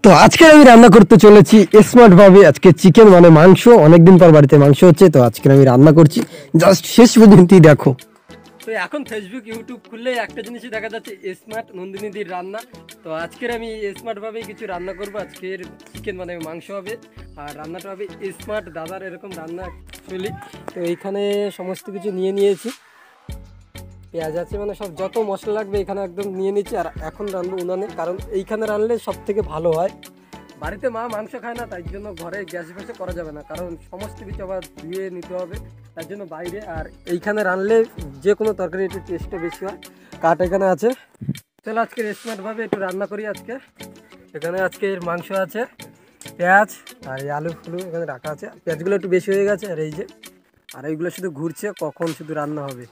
তো আজকে আমি রান্না করতে চলেছি স্মার্ট ভাবে। আজকে চিকেন মানে মাংস, অনেকদিন পর বাড়িতে মাংস হচ্ছে, তো আজকে আমি রান্না করছি, জাস্ট শেষ পর্যন্তই দেখো। তো এখন ফেসবুক ইউটিউব খুললে একটা জিনিসই দেখা যাচ্ছে, স্মার্ট নন্দিনীদির রান্না। তো আজকের আমি স্মার্ট ভাবে কিছু রান্না করব। আজকের চিকেন মানে মাংস হবে, আর রান্নাটা হবে স্মার্ট দাদার এরকম রান্না অ্যাকচুয়ালি। তো এইখানে সমস্ত কিছু নিয়ে নিয়েছি, পেঁয়াজ আছে, মানে সব যত মশলা লাগবে এখানে একদম নিয়ে নিচ্ছি। আর এখন রান্নাবো উনানে, কারণ এইখানে রান্নলে সব থেকে ভালো হয়। বাড়িতে মা মাংস খায় না, তাই জন্য ঘরে গ্যাস ফ্যাসে করা যাবে না, কারণ সমস্ত কিছু আবার ধুয়ে নিতে হবে, তার জন্য বাইরে। আর এইখানে রান্নলে যে কোনো তরকারি একটু টেস্টটা বেশি হয়। কাঠ এখানে আছে, চলো আজকে স্মার্টভাবে একটু রান্না করি আজকে। এখানে আজকে মাংস আছে, পেঁয়াজ আর এই আলু ফুলু এখানে রাখা আছে। পেঁয়াজগুলো একটু বেশি হয়ে গেছে, আর এই যে, আর এইগুলো শুধু ঘুরছে, কখন শুধু রান্না হবে।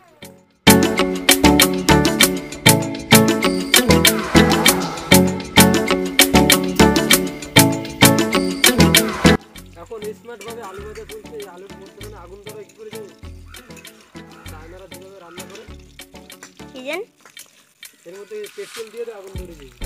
এখন স্মার্ট ভাবে আলু ভাজা চলছে। এই আলুর মধ্যে আগুন ধরে কি করে দেবো, চায়নারা যেভাবে রান্না করে এর মধ্যে পেট্রোল দিয়ে দেয়, আগুন ধরে দিই।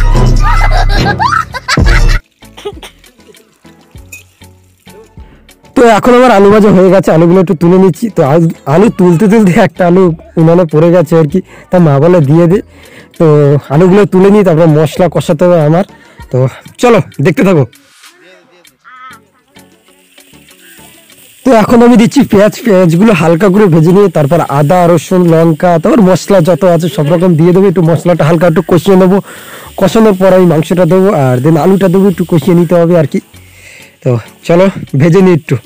তো এখন আমার আলু ভাজা হয়ে গেছে, আলুগুলো একটু তুলে নিচ্ছি। তো আলু তুলতে তুলতে একটা আলু উনানে পড়ে গেছে আর কি, তা মা বলে দিয়ে দে। তো আলুগুলো তুলে নিই, তারপর মশলা কষাতে হবে আমার। তো চলো দেখতে থাকো। তো এখন আমি দিচ্ছি পেঁয়াজগুলো হালকা করে ভেজে নিয়ে, তারপর আদা রসুন লঙ্কা, তারপর মশলা যত আছে সব রকম দিয়ে দেবো। একটু মশলাটা হালকা একটু কষিয়ে নেবো, কষানোর পর আমি মাংসটা দেবো, আর দেন আলুটা দেবো, একটু কষিয়ে নিতে হবে আর কি। তো চলো ভেজে নিই একটু।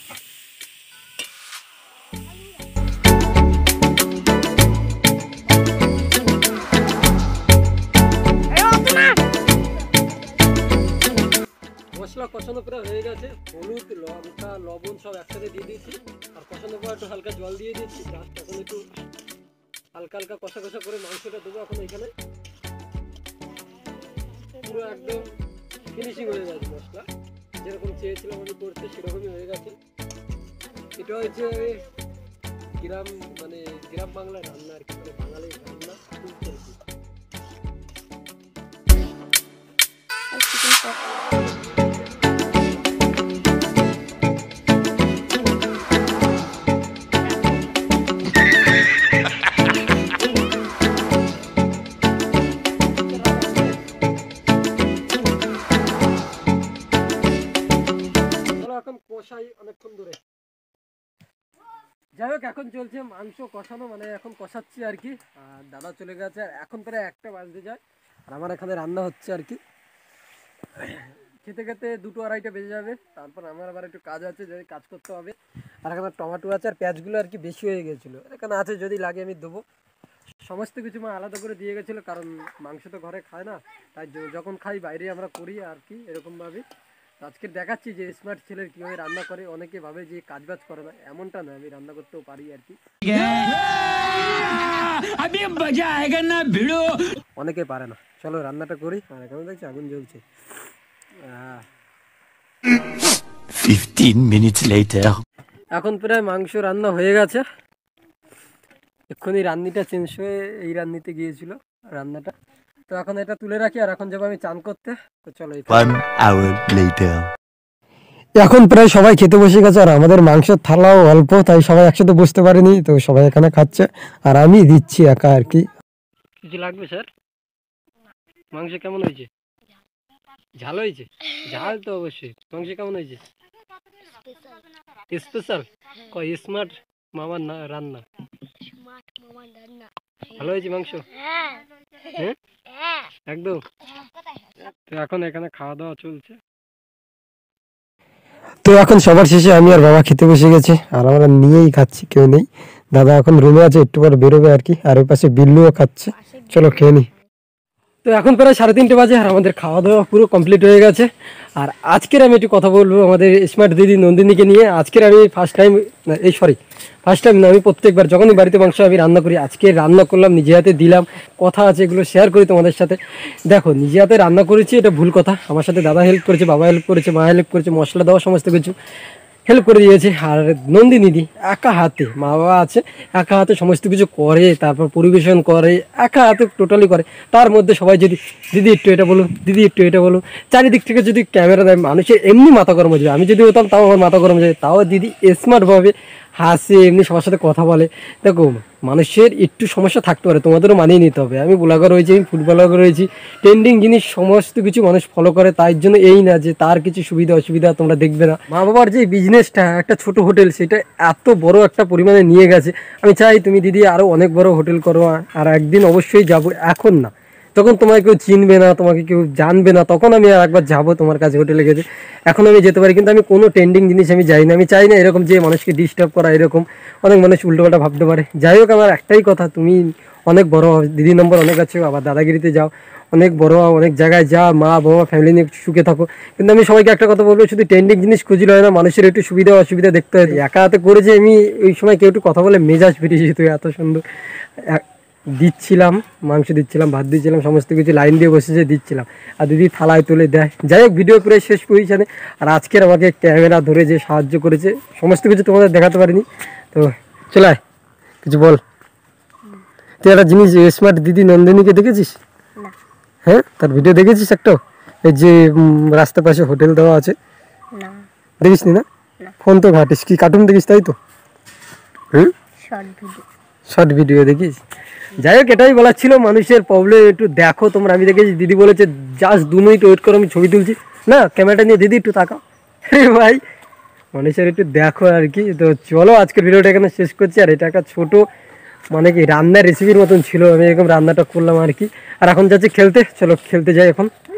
মশলা কষানো প্রায় হয়ে গেছে, হলুদ লঙ্কা লবণ সব একসাথে দিয়ে দিয়েছি, আর কষানোর পর একটু হালকা জল দিয়ে দিচ্ছি। এখন একটু হালকা হালকা কষা কষা করে মাংসটা দেবো। এখন এখানে পুরো একদম ফিনিশিং হয়ে গেছে, মশলা যেরকম চেয়েছিলাম আমি করতে সেরকমই হয়ে গেছে। এটা হচ্ছে গ্রাম মানে গ্রাম বাংলার রান্না আর কি, মানে বাঙালির রান্না। অনেকক্ষণ ধরে যাই হোক, এখন চলছে মাংস কষানো, মানে এখন কষাচ্ছি আর কি। আর দাদা চলে গেছে, আর এখন প্রায় 1টা বাজতে যায়, আর আমার এখানে রান্না হচ্ছে আর কি। খেতে খেতে 2টো 2:30টা বেজে যাবে, তারপর আমার আবার একটু কাজ আছে, যদি কাজ করতে হবে। আর এখানে টমেটো আছে, আর পেঁয়াজগুলো আর কি বেশি হয়ে গেছিলো, এখানে আছে, যদি লাগে আমি দেবো। সমস্ত কিছু মা আলাদা করে দিয়ে গেছিলো, কারণ মাংস তো ঘরে খায় না, তাই যখন খাই বাইরে আমরা করি আর কি এরকমভাবে। আজকে দেখাচ্ছি যে স্মার্ট ছেলের কীভাবে রান্না করে। অনেকে ভাবে যে কাজ বাজ করে না, এমনটা না, আমি রান্না করতেও পারি আর কি। অনেকে পারে না, চলো রান্নাটা করি। আর এখানে দেখছি আগুন জ্বলছে। 15 minutes later. এখন প্রায় মাংস রান্না হয়ে গেছে, এক্ষুনি রান্নিটা চেঞ্জ হয়ে এই রান্নিতে গিয়েছিল রান্নাটা। তো এখন এটা তুলে রাখি, আর এখন যাবো আমি চান করতে। তো চলো 1 hour later. এখন প্রায় সবাই খেতে বসে গেছে, আর আমাদের মাংসের থালাও অল্প, তাই সবাই একসাথে বসতে পারেনি। তো সবাই এখানে খাচ্ছে, আর আমি দিচ্ছি একা আর কি। কিছু লাগবে স্যার? মাংস কেমন হয়েছে? ঝাল হয়েছে? ঝাল তো অবশ্যই। মাংস কেমন হয়েছে? স্পেশাল স্মার্ট মামার রান্না। ভালো হয়েছে মাংস? হ্যাঁ একদম। তো এখন এখানে খাওয়া দাওয়া চলছে। তো এখন সবার শেষে আমি আর বাবা খেতে বসে গেছে, আর আমরা নিয়েই খাচ্ছি, কেউ নেই। দাদা এখন রুমে আছে, একটু পরে বেরোবে আর কি। আর ওই পাশে বিল্লুও খাচ্ছে, চলো খেয়ে নি। তো এখন প্রায় 3:30 বাজে, আর আমাদের খাওয়া দাওয়া পুরো কমপ্লিট হয়ে গেছে। আর আজকের আমি একটু কথা বলবো আমাদের স্মার্ট দিদি নন্দিনীকে নিয়ে। আজকের আমি ফার্স্ট টাইম না, আমি প্রত্যেকবার যখনই বাড়িতে মাংস আমি রান্না করি, আজকে রান্না করলাম, নিজে হাতে দিলাম, কথা আছে এগুলো শেয়ার করি তোমাদের সাথে। দেখো, নিজে হাতে রান্না করেছি, এটা ভুল কথা। আমার সাথে দাদা হেল্প করেছে, বাবা হেল্প করেছে, মা হেল্প করেছে, মশলা দেওয়া সমস্ত কিছু। হেল্প করে দিয়েছে। আর নন্দিনী দি একা হাতে, মা বাবা আছে, একা হাতে সমস্ত কিছু করে, তারপর পরিবেশন করে, একা হাতে টোটালি করে। তার মধ্যে সবাই যদি দিদি একটু এটা বলুন, দিদি একটু এটা বলুন, চারিদিক থেকে যদি ক্যামেরা দেয় মানুষের এমনি মাথা গরম হয়ে যাবে। আমি যদি হতাম তাও আমার মাথা গরম হয়ে যাবে। তাও দিদি স্মার্টভাবে হাসে, এমনি সবার সাথে কথা বলে। দেখো মানুষের একটু সমস্যা থাকতে পারে, তোমাদেরও মানিয়ে নিতে হবে। আমি ব্লগার হয়েছি, আমি ফুড ব্লগার হয়েছি, ট্রেন্ডিং জিনিস সমস্ত কিছু মানুষ ফলো করে, তাই জন্য এই না যে তার কিছু সুবিধা অসুবিধা তোমরা দেখবে না। মা বাবার যে বিজনেসটা, একটা ছোট হোটেল, সেটা এত বড় একটা পরিমাণে নিয়ে গেছে। আমি চাই তুমি দিদি আরও অনেক বড় হোটেল করো, আর একদিন অবশ্যই যাবো, এখন না, তখন তোমাকে কেউ চিনবে না, তোমাকে কেউ জানবে না, তখন আমি আর একবার যাবো তোমার কাছে হোটেলে গেছে। এখন আমি যেতে পারি, কিন্তু আমি কোনো ট্রেন্ডিং জিনিস আমি যাই না। আমি চাই না এরকম যে মানুষকে ডিস্টার্ব করা, এরকম অনেক মানুষ উল্টোপাল্টা ভাবতে পারে। যাই হোক, আমার একটাই কথা, তুমি অনেক বড় হও, দিদি নম্বর অনেক আছে, আবার দাদাগিরিতে যাও, অনেক বড় হও, অনেক জায়গায় যা, মা বাবা ফ্যামিলি নিয়ে সুখে থাকো। কিন্তু আমি সবাইকে একটা কথা বলবো, শুধু ট্রেন্ডিং জিনিস খুঁজলে হয় না, মানুষের একটু সুবিধা অসুবিধা দেখতে হয়। একা হাতে করেছে, আমি ওই সময় কেউ একটু কথা বলে মেজাজ ফিরিয়ে যেত, এত সুন্দর দিচ্ছিলাম, মাংস দিচ্ছিলাম, ভাত দিচ্ছিলাম, সমস্ত কিছু লাইন দিয়ে বসেছে দিচ্ছিলাম, আর দিদি থালায় তুলে দেয়। যাই হোক, ভিডিও প্রায় শেষ পজিশনে। আর আজকের আমাকে ক্যামেরা ধরে যে সাহায্য করেছে, সমস্ত কিছু তোমাদের দেখাতে পারিনি, তো চলে কিছু বল। তুই একটা জিনিস, স্মার্ট দিদি নন্দিনীকে দেখেছিস? হ্যাঁ, তার ভিডিও দেখেছিস একটাও? এই যে রাস্তার পাশে হোটেল দেওয়া আছে, দেখিস নি না? ফোন তো ঘাটিস, কি কার্টুন দেখিস তাই তো? শর্ট ভিডিও দেখিস। যাই হোক, এটাই বলার ছিল, মানুষের প্রবলেম একটু দেখো তোমরা। আমি দেখেছি দিদি বলেছে জাস্ট 2 মিনিট ওয়েট করো, আমি ছবি তুলছি না, ক্যামেরাটা নিয়ে দিদি একটু তাকাও। ভাই মানুষের একটু দেখো আর কি। তো চলো, আজকের ভিডিওটা এখানে শেষ করছি। আর এটা একটা ছোটো মানে কি রান্নার রেসিপির মতন ছিল, আমি এরকম রান্নাটা করলাম আর কি। আর এখন যাচ্ছি খেলতে, চলো খেলতে যাই এখন।